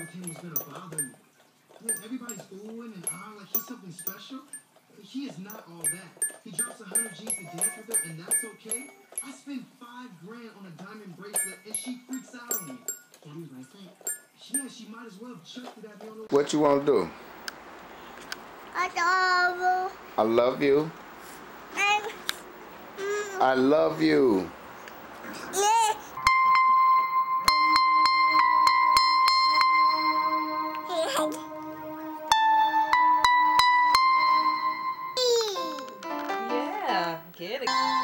with him was gonna bother me. Look, everybody's oohing and ahhing like he's something special. He is not all that. He drops 100 G's to dance with her, and that's okay. I spent $5 grand on a diamond bracelet, and she freaks out on me. Diamond bracelet? Yeah, she might as well have chucked it at me on the... What you want to do? I love you. I love you. I love you. Yeah. Yeah, get it.